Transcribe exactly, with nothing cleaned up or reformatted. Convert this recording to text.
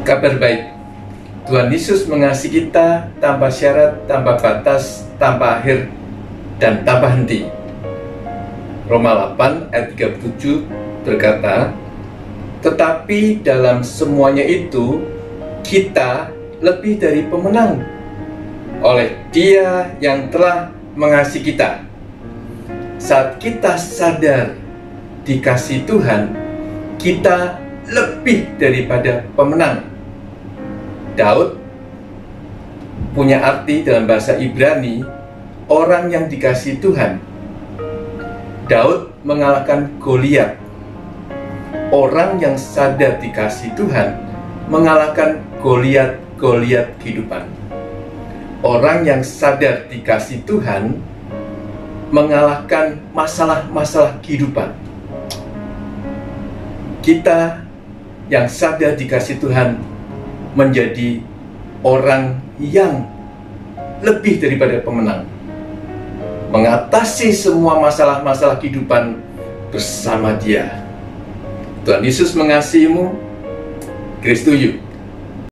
Kabar baik, Tuhan Yesus mengasihi kita tanpa syarat, tanpa batas, tanpa akhir, dan tanpa henti. Roma delapan ayat tiga puluh tujuh berkata, tetapi dalam semuanya itu kita lebih dari pemenang oleh Dia yang telah mengasihi kita. Saat kita sadar dikasih Tuhan, kita lebih daripada pemenang. Daud punya arti dalam bahasa Ibrani, orang yang dikasih Tuhan. Daud mengalahkan Goliat. Orang yang sadar dikasih Tuhan mengalahkan Goliat-Goliat kehidupan. Orang yang sadar dikasih Tuhan mengalahkan masalah-masalah kehidupan. Kita yang sadar dikasih Tuhan menjadi orang yang lebih daripada pemenang, mengatasi semua masalah-masalah kehidupan bersama Dia. Tuhan Yesus mengasihimu. Kristo you.